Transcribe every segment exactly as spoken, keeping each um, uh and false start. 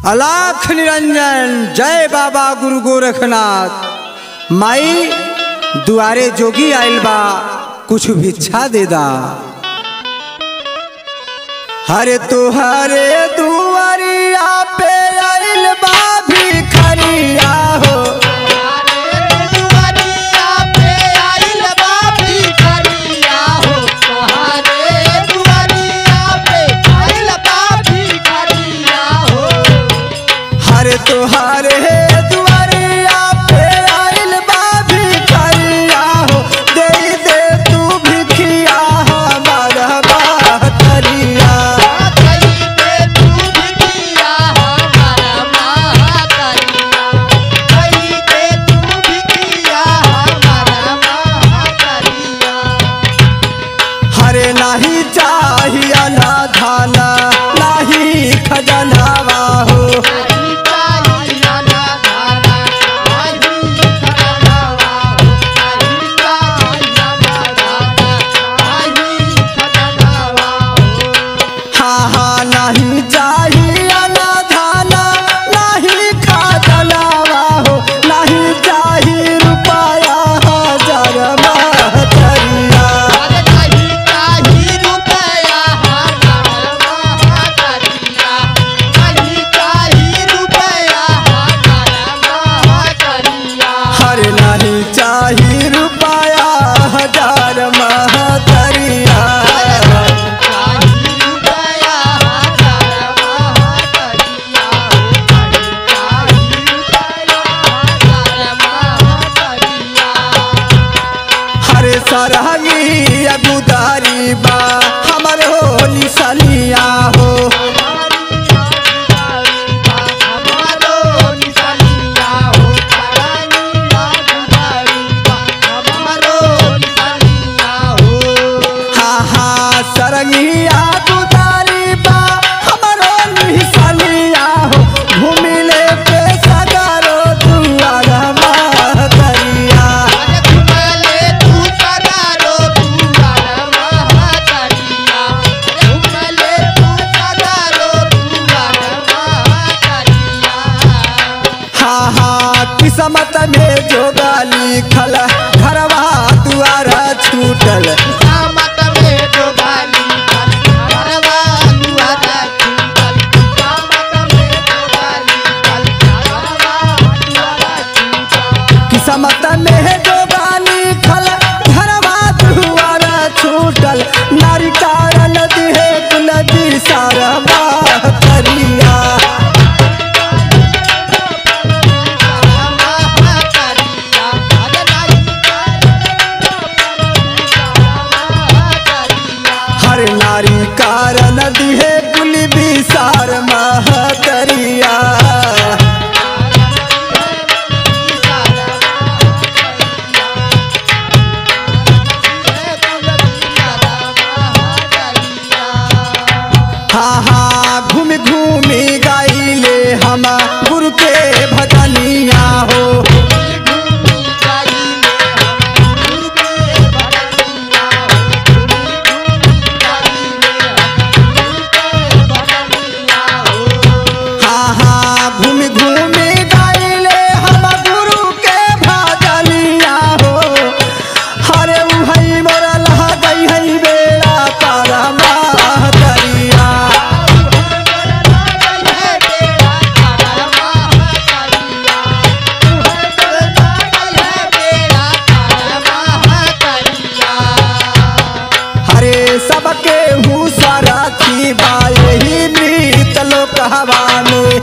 अलाख निरंजन जय बाबा गुरु गोरखनाथ। माई दुआरे जोगी आइल बा कुछ भिक्षा दे दा। हरे तुहरे दुआरिया पे आइल बा भिखरिया हो। हरे तुहरे दुआरिया पे आइल बा भिखरिया हो। दे दे तू भिखिया हमारा बातरिया। हरे नहीं चाहिए ना धाना नहीं खजनावा हो। नहीं चाहिए ना धाना नहीं खजनावा हो। नहीं चाहिए रुपया हजार महतरिया। हरे नहीं चाहिए रुपया हजार महतरिया। सरहंगी अगुदारी बा हमर हो निसलिया हो। हाँ हाँ सरंगी अगुदारी बा हमर हो निसलिया हो। घूमिले पे सगारो दुआरा महतरिया। किस्मत में जो गाली खल घरवा दुआरा छूटल। किस्मत में जो गाली खल घरवा दुआरा छूटल। किस्मत में जो गाली खल घरवा दुआरा छूटल। नारी कारण दिहे कुलदी सारा महतरिया। नारी कारण दिहे कुल विसार महतरिया। हाँ हाँ घूम घूमी गाइले हम गुरु के भजनिया हो। सबके हूँ सारथी बा यही मृत लोक हवा में।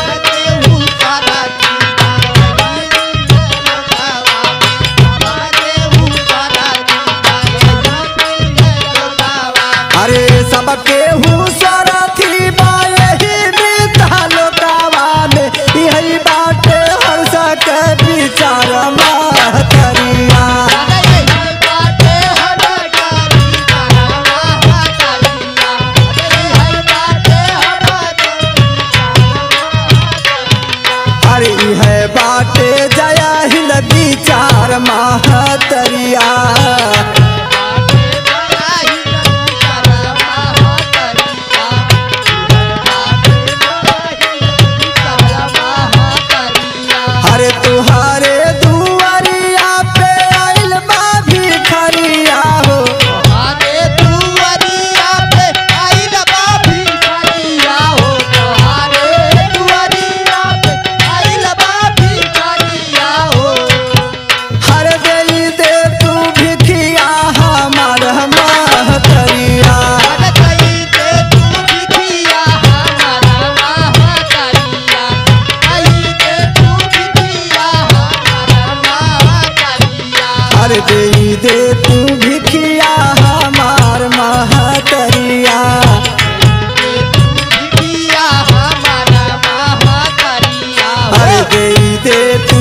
अरे सबके हूँ सारथी बा यही मृत लोक हवा में। यही बाटे हर्ष के विचार महतरिया। दे तू भिखिया हमार महतरिया, भिखिया हमारा महतरिया, अरे दे दे तू